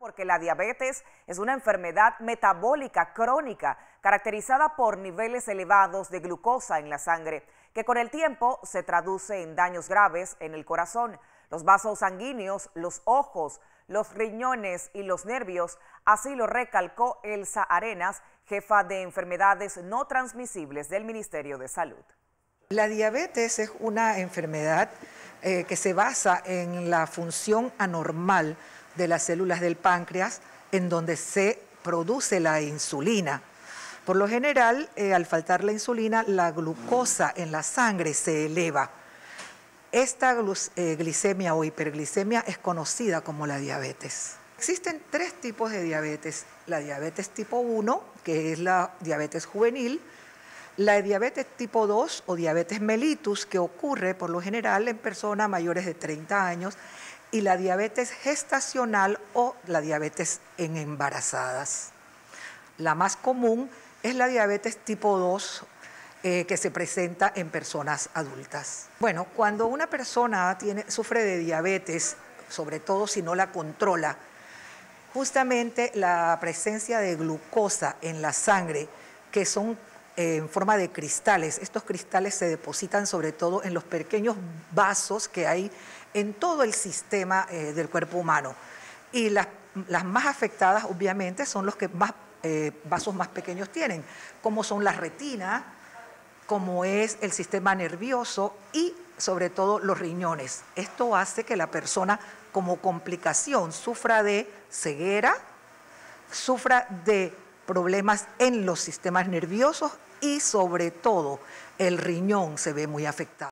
Porque la diabetes es una enfermedad metabólica crónica caracterizada por niveles elevados de glucosa en la sangre, que con el tiempo se traduce en daños graves en el corazón, los vasos sanguíneos, los ojos, los riñones y los nervios. Así lo recalcó Elsa Arenas, jefa de enfermedades no transmisibles del Ministerio de Salud. La diabetes es una enfermedad que se basa en la función anormal de las células del páncreas, en donde se produce la insulina. Por lo general, al faltar la insulina, la glucosa en la sangre se eleva. Esta glicemia o hiperglicemia es conocida como la diabetes. Existen tres tipos de diabetes: la diabetes tipo 1, que es la diabetes juvenil; la diabetes tipo 2 o diabetes mellitus, que ocurre por lo general en personas mayores de 30 años, y la diabetes gestacional o la diabetes en embarazadas. La más común es la diabetes tipo 2, que se presenta en personas adultas. Bueno, cuando una persona sufre de diabetes, sobre todo si no la controla, justamente la presencia de glucosa en la sangre, que son en forma de cristales. Estos cristales se depositan sobre todo en los pequeños vasos que hay en todo el sistema del cuerpo humano. Y las más afectadas, obviamente, son los que más vasos más pequeños tienen, como son la retina, como es el sistema nervioso y sobre todo los riñones. Esto hace que la persona, como complicación, sufra de ceguera, sufra de problemas en los sistemas nerviosos y sobre todo el riñón se ve muy afectado.